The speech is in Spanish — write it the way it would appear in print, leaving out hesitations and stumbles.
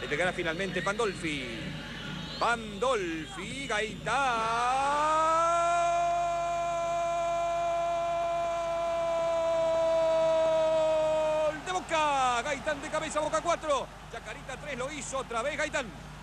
Llegará finalmente Pandolfi. Pandolfi, Gaitán. ¡Gol de Boca! Gaitán de cabeza, Boca 4. Chacarita 3, lo hizo otra vez Gaitán.